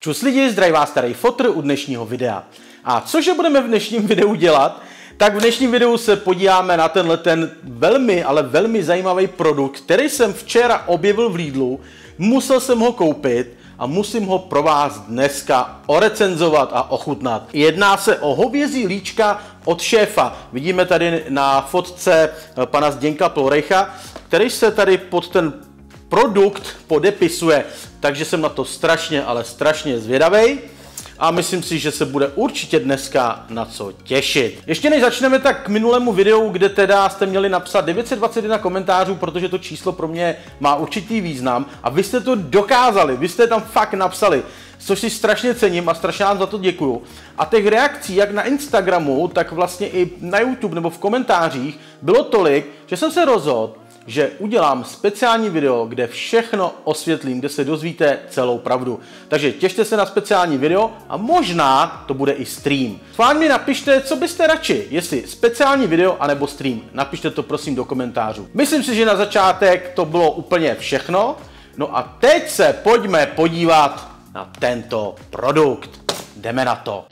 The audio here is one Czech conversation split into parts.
Čus lidi, zdraví vás starý fotr u dnešního videa. A cože budeme v dnešním videu dělat? Tak v dnešním videu se podíváme na ten velmi, ale velmi zajímavý produkt, který jsem včera objevil v Lidlu, musel jsem ho koupit a musím ho pro vás dneska orecenzovat a ochutnat. Jedná se o hovězí líčka od Šéfa. Vidíme tady na fotce pana Zdeňka Plorejcha, který se tady pod ten produkt podepisuje, takže jsem na to strašně, ale strašně zvědavej a myslím si, že se bude určitě dneska na co těšit. Ještě než začneme, tak k minulému videu, kde teda jste měli napsat 921 komentářů, protože to číslo pro mě má určitý význam a vy jste to dokázali, vy jste tam fakt napsali, což si strašně cením a strašně vám za to děkuju. A těch reakcí, jak na Instagramu, tak vlastně i na YouTube nebo v komentářích bylo tolik, že jsem se rozhodl, že udělám speciální video, kde všechno osvětlím, kde se dozvíte celou pravdu. Takže těšte se na speciální video a možná to bude i stream. Fajn mi napište, co byste radši, jestli speciální video anebo stream. Napište to prosím do komentářů. Myslím si, že na začátek to bylo úplně všechno. No a teď se pojďme podívat na tento produkt. Jdeme na to.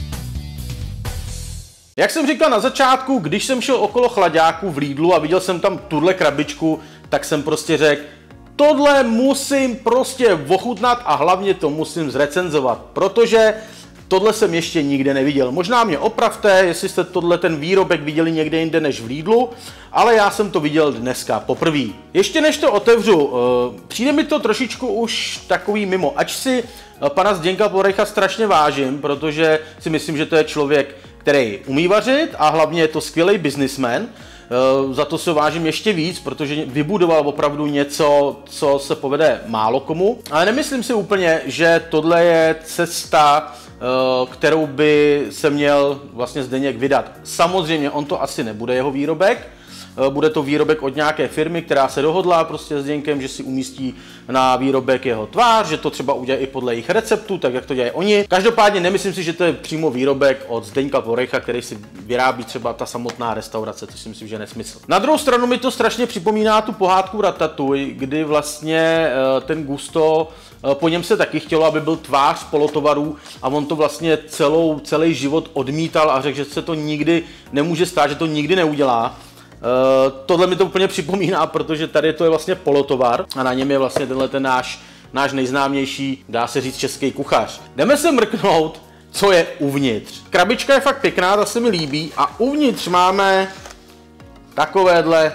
Jak jsem říkal na začátku, když jsem šel okolo chlaďáků v Lidlu a viděl jsem tam tuhle krabičku, tak jsem prostě řekl, tohle musím prostě ochutnat a hlavně to musím zrecenzovat, protože tohle jsem ještě nikde neviděl. Možná mě opravte, jestli jste ten výrobek viděli někde jinde než v Lidlu, ale já jsem to viděl dneska poprvé. Ještě než to otevřu, přijde mi to trošičku už takový mimo, ač si pana Zdeňka Plorejcha strašně vážím, protože si myslím, že to je člověk, který umí vařit a hlavně je to skvělý businessman. Za to se vážím ještě víc, protože vybudoval opravdu něco, co se povede málo komu. Ale nemyslím si úplně, že tohle je cesta, kterou by se měl vlastně Zdeněk vydat. Samozřejmě on to asi nebude jeho výrobek, bude to výrobek od nějaké firmy, která se dohodla prostě s Zdeňkem, že si umístí na výrobek jeho tvář, že to třeba udělají i podle jejich receptů, tak jak to dělají oni. Každopádně nemyslím si, že to je přímo výrobek od Zdeňka Plorejcha, který si vyrábí třeba ta samotná restaurace, což si myslím, že je nesmysl. Na druhou stranu mi to strašně připomíná tu pohádku Ratatouille, kdy vlastně ten Gusto, po něm se taky chtělo, aby byl tvář polotovarů a on to vlastně celý život odmítal a řekl, že se to nikdy nemůže stát, že to nikdy neudělá. Tohle mi to úplně připomíná, protože tady to je vlastně polotovar a na něm je vlastně ten náš nejznámější, dá se říct, český kuchař. Jdeme se mrknout, co je uvnitř. Krabička je fakt pěkná, ta se mi líbí a uvnitř máme takovéhle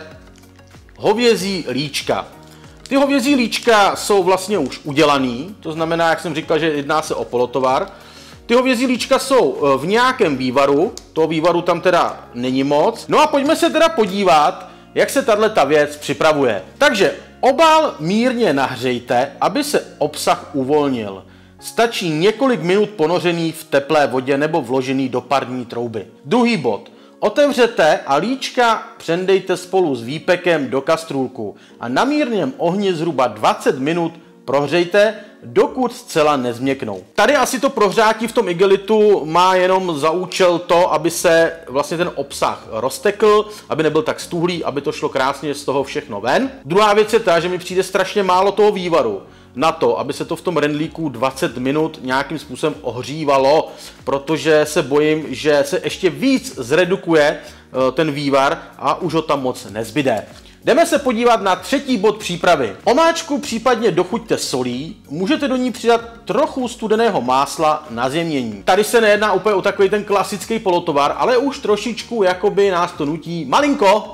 hovězí líčka. Ty hovězí líčka jsou vlastně už udělaný, to znamená, jak jsem říkal, že jedná se o polotovar. Ty hovězí líčka jsou v nějakém vývaru, toho vývaru tam teda není moc. No a pojďme se teda podívat, jak se tato věc připravuje. Takže obal mírně nahřejte, aby se obsah uvolnil. Stačí několik minut ponořený v teplé vodě nebo vložený do parní trouby. Druhý bod. Otevřete a líčka přendejte spolu s výpekem do kastrůlku a na mírném ohni zhruba 20 minut prohřejte, dokud zcela nezměknou. Tady asi to prohřátí v tom igelitu má jenom za účel to, aby se vlastně ten obsah roztekl, aby nebyl tak stuhlý, aby to šlo krásně z toho všechno ven. Druhá věc je ta, že mi přijde strašně málo toho vývaru na to, aby se to v tom rendlíku 20 minut nějakým způsobem ohřívalo, protože se bojím, že se ještě víc zredukuje ten vývar a už ho tam moc nezbyde. Jdeme se podívat na třetí bod přípravy. Omáčku případně dochuťte solí, můžete do ní přidat trochu studeného másla na zjemnění. Tady se nejedná úplně o takový ten klasický polotovar, ale už trošičku jakoby nás to nutí malinko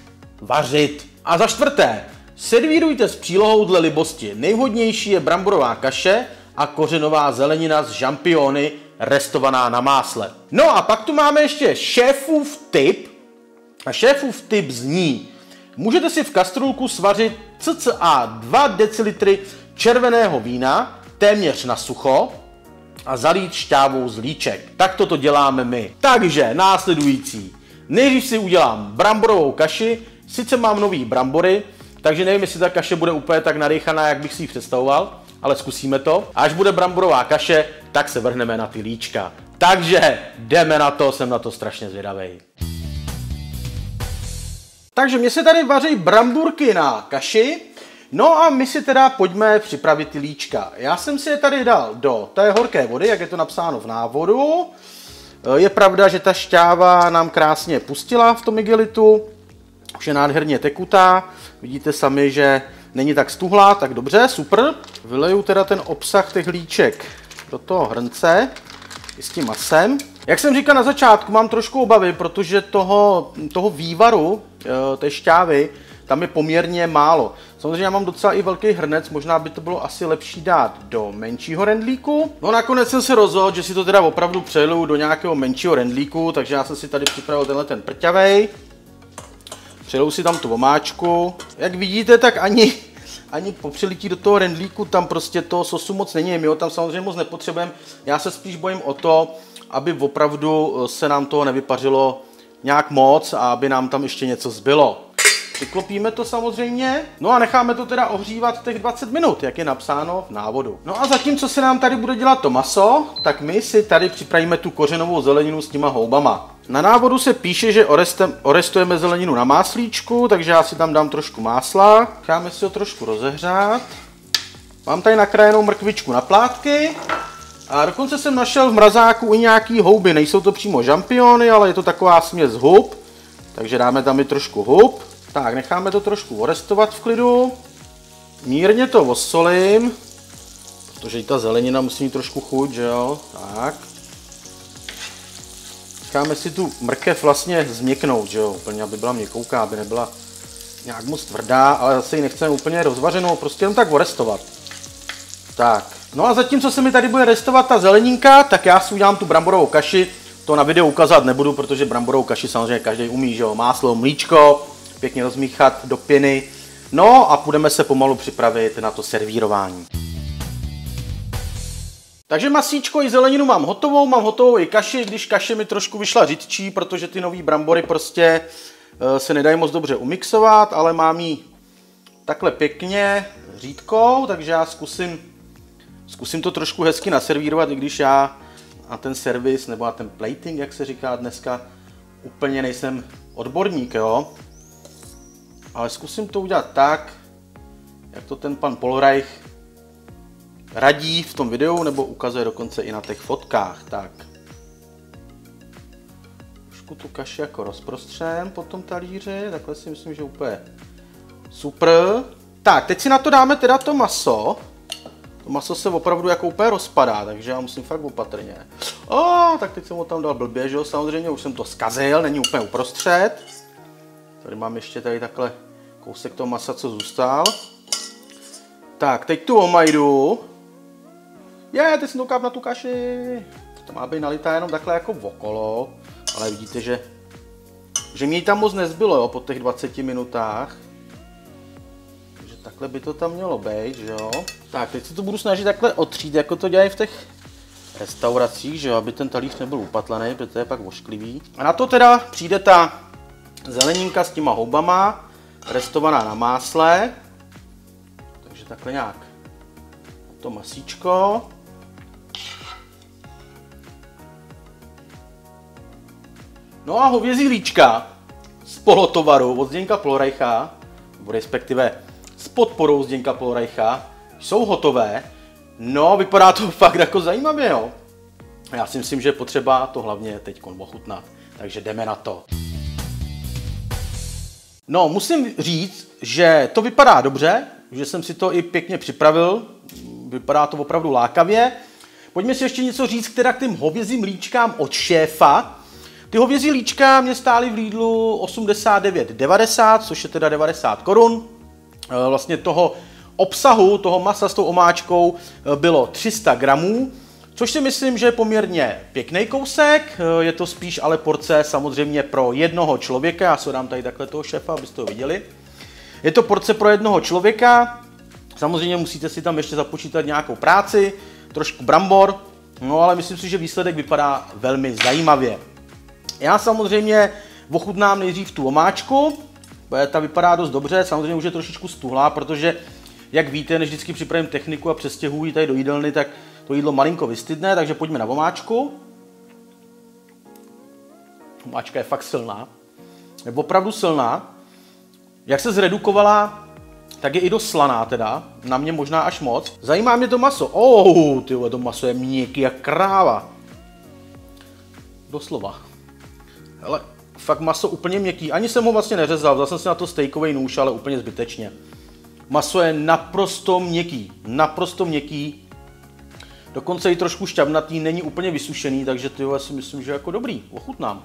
vařit. A za čtvrté, servírujte s přílohou dle libosti. Nejvhodnější je bramborová kaše a kořenová zelenina s žampiony restovaná na másle. No a pak tu máme ještě šéfův tip. A šéfův tip zní: můžete si v kastrůlku svařit cca 2 decilitry červeného vína, téměř na sucho, a zalít šťávou z líček. Tak to děláme my. Takže následující. Nejdřív si udělám bramborovou kaši, sice mám nový brambory, takže nevím, jestli ta kaše bude úplně tak narychaná, jak bych si ji představoval, ale zkusíme to. A až bude bramborová kaše, tak se vrhneme na ty líčka. Takže jdeme na to, jsem na to strašně zvědavej. Takže mě se tady vaří bramburky na kaši. No a my si teda pojďme připravit ty líčka. Já jsem si je tady dal do té horké vody, jak je to napsáno v návodu. Je pravda, že ta šťáva nám krásně pustila v tom igelitu. Už je nádherně tekutá. Vidíte sami, že není tak stuhlá, tak dobře, super. Vyleju teda ten obsah těch líček do toho hrnce i s tím masem. Jak jsem říkal na začátku, mám trošku obavy, protože toho vývaru, té šťávy, tam je poměrně málo. Samozřejmě já mám docela i velký hrnec, možná by to bylo asi lepší dát do menšího rendlíku. No nakonec jsem se rozhodl, že si to teda opravdu přeliju do nějakého menšího rendlíku, takže já jsem si tady připravil tenhle ten prťavej. Přeliju si tam tu omáčku. Jak vidíte, tak ani po přilití do toho rendlíku tam prostě toho sosu moc není. My ho tam samozřejmě moc nepotřebujeme. Já se spíš bojím o to, aby opravdu se nám toho nevypařilo nějak moc a aby nám tam ještě něco zbylo. Přiklopíme to samozřejmě, no a necháme to teda ohřívat těch 20 minut, jak je napsáno v návodu. No a zatímco se nám tady bude dělat to maso, tak my si tady připravíme tu kořenovou zeleninu s těma houbama. Na návodu se píše, že orestujeme zeleninu na máslíčku, takže já si tam dám trošku másla. Necháme si ho trošku rozehřát. Mám tady nakrájenou mrkvičku na plátky. A dokonce jsem našel v mrazáku i nějaký houby, nejsou to přímo žampiony, ale je to taková směs hub. Takže dáme tam i trošku hub. Tak, necháme to trošku orestovat v klidu. Mírně to osolím, protože i ta zelenina musí mít trošku chuť, že jo? Tak. Necháme si tu mrkev vlastně změknout, že jo? Úplně, aby byla měkouká, aby nebyla nějak moc tvrdá, ale zase ji nechceme úplně rozvařenou, prostě jenom tak orestovat. Tak, no a zatímco se mi tady bude restovat ta zeleninka, tak já si udělám tu bramborovou kaši. To na videu ukázat nebudu, protože bramborovou kaši samozřejmě každý umí, že jo? Máslo, mlíčko, pěkně rozmíchat do pěny. No a půjdeme se pomalu připravit na to servírování. Takže masíčko i zeleninu mám hotovou i kaši, když kaše mi trošku vyšla řidčí, protože ty nový brambory prostě se nedají moc dobře umixovat, ale mám ji takhle pěkně řídkou, takže já zkusím to trošku hezky naservírovat, i když já na ten servis nebo na ten plating, jak se říká dneska, úplně nejsem odborník, jo. Ale zkusím to udělat tak, jak to ten pan Polreich radí v tom videu, nebo ukazuje dokonce i na těch fotkách. Tak. Trošku tu kaši jako rozprostřem po tom talíři, takhle si myslím, že úplně super. Tak, teď si na to dáme teda to maso. To maso se opravdu jako úplně rozpadá, takže já musím fakt opatrně. Tak teď jsem ho tam dal blbě, že jo, samozřejmě už jsem to zkazil, není úplně uprostřed. Tady mám ještě tady takhle kousek toho masa, co zůstal. Tak, teď tu omajdu. Teď jsem to káp na tu kaši. To má být nalitá jenom takhle jako okolo. Ale vidíte, že mě tam moc nezbylo, jo, po těch 20 minutách. Takže takhle by to tam mělo být, že jo. Tak, teď se to budu snažit takhle otřít, jako to dělají v těch restauracích, že jo, aby ten talíř nebyl upatlený, protože to je pak ošklivý. A na to teda přijde ta zeleninka s těma houbama, restovaná na másle. Takže takhle nějak to masíčko. No a hovězí líčka z polotovaru od Zdeňka Polreicha, nebo respektive s podporou Zdeňka Polreicha, jsou hotové. No, vypadá to fakt jako zajímavě, jo. Já si myslím, že je potřeba to hlavně teď ochutnat. Takže jdeme na to. No, musím říct, že to vypadá dobře, že jsem si to i pěkně připravil. Vypadá to opravdu lákavě. Pojďme si ještě něco říct teda k těm hovězím líčkám od šéfa. Ty hovězí líčka mě stály v Lidlu 89,90, což je teda 90 korun. Vlastně toho obsahu, toho masa s tou omáčkou bylo 300 gramů, což si myslím, že je poměrně pěkný kousek. Je to spíš ale porce samozřejmě pro jednoho člověka. Já se dám tady takhle toho šéfa, abyste ho viděli. Je to porce pro jednoho člověka. Samozřejmě musíte si tam ještě započítat nějakou práci, trošku brambor, no ale myslím si, že výsledek vypadá velmi zajímavě. Já samozřejmě ochutnám nejdřív tu omáčku, ta vypadá dost dobře, samozřejmě už je trošičku stuhlá, protože jak víte, než vždycky připravím techniku a přestěhuji tady do jídelny, tak to jídlo malinko vystydne, takže pojďme na omáčku. Omáčka je fakt silná, je opravdu silná. Jak se zredukovala tak je i dost slaná teda, na mě možná až moc. Zajímá mě to maso. Tyhle, to maso je měkký jak kráva. Doslova. Hele, fakt maso úplně měkký. Ani jsem ho vlastně neřezal, vzal jsem si na to stejkový nůž, ale úplně zbytečně. Maso je naprosto měkký, naprosto měkký. Dokonce i trošku šťavnatý, není úplně vysušený, takže tyhle si myslím, že jako dobrý. Ochutnám.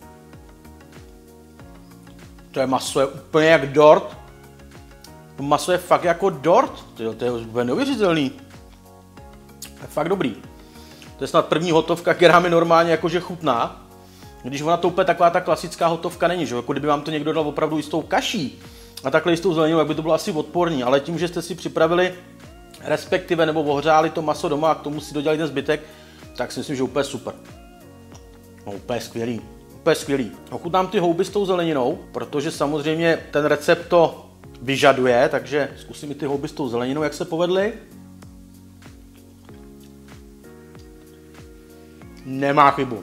To je maso je úplně jak dort. To maso je fakt jako dort. To je úplně neuvěřitelný. To je fakt dobrý. To je snad první hotovka, která mi normálně jakože chutná. Když ona to úplně taková ta klasická hotovka není, že? Jako kdyby vám to někdo dal opravdu jistou kaší a takhle jistou zeleninou, jak by to bylo asi odporný. Ale tím, že jste si připravili, respektive nebo ohřáli to maso doma a k tomu si dodělali ten zbytek, tak si myslím, že úplně super. No úplně skvělý. Úplně skvělý. Ochutnám ty houby s tou zeleninou, protože samozřejmě ten recept to vyžaduje, takže zkusím i ty houby s tou zeleninou, jak se povedly. Nemá chybu.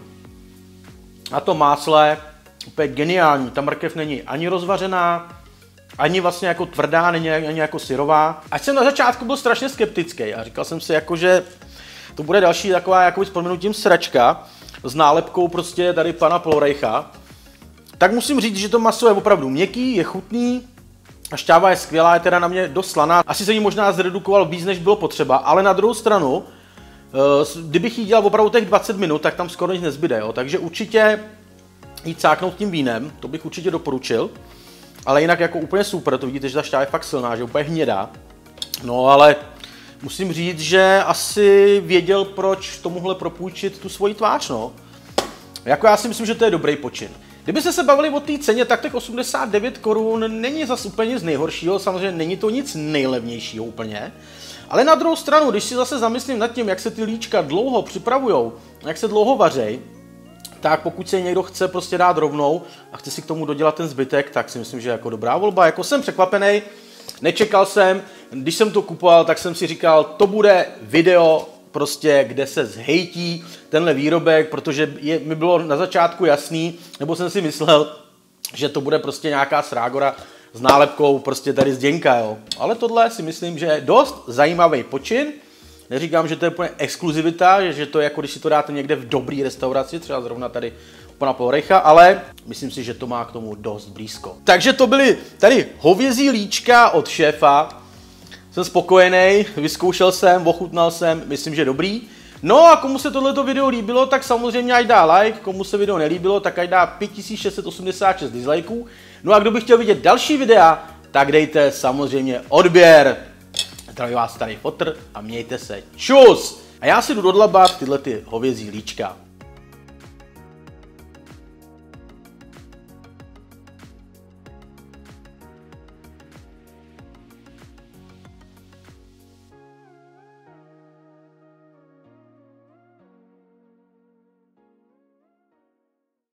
A to másle úplně geniální. Ta mrkev není ani rozvařená, ani vlastně jako tvrdá, není ani jako syrová. Ať jsem na začátku byl strašně skeptický a říkal jsem si jako, že to bude další taková jako s prominutím sračka s nálepkou prostě tady pana Plorejcha. Tak musím říct, že to maso je opravdu měkký, je chutný a šťáva je skvělá, je teda na mě dost slaná. Asi se jí možná zredukoval víc, než bylo potřeba, ale na druhou stranu, kdybych jí dělal opravdu těch 20 minut, tak tam skoro nic nezbyde, jo. Takže určitě jít cáknout tím vínem, to bych určitě doporučil. Ale jinak jako úplně super, to vidíte, že ta šťáva je fakt silná, že úplně hnědá. No ale musím říct, že asi věděl, proč tomuhle propůjčit tu svoji tvář, no. Jako já si myslím, že to je dobrý počin. Kdybyste se bavili o té ceně, tak těch 89 korun není zas úplně nic nejhoršího, samozřejmě není to nic nejlevnějšího úplně. Ale na druhou stranu, když si zase zamyslím nad tím, jak se ty líčka dlouho připravujou, jak se dlouho vařejí, tak pokud se někdo chce prostě dát rovnou a chce si k tomu dodělat ten zbytek, tak si myslím, že jako dobrá volba. Jako jsem překvapený, nečekal jsem, když jsem to kupoval, tak jsem si říkal, to bude video prostě, kde se zhejtí tenhle výrobek, protože mi bylo na začátku jasný, nebo jsem si myslel, že to bude prostě nějaká srágora s nálepkou prostě tady z Děnka, jo. Ale tohle si myslím, že je dost zajímavý počin. Neříkám, že to je úplně exkluzivita, že to je jako když si to dáte někde v dobrý restauraci, třeba zrovna tady u pana Plorejcha, ale myslím si, že to má k tomu dost blízko. Takže to byly tady hovězí líčka od šéfa. Jsem spokojený, vyzkoušel jsem, ochutnal jsem, myslím, že dobrý. No a komu se tohleto video líbilo, tak samozřejmě ať dá like, komu se video nelíbilo, tak ať dá 5686 dislikeů. No a kdo by chtěl vidět další videa, tak dejte samozřejmě odběr. Zdraví vás tady Fotr a mějte se. Čus! A já si jdu dodlabat tyhle ty hovězí líčka.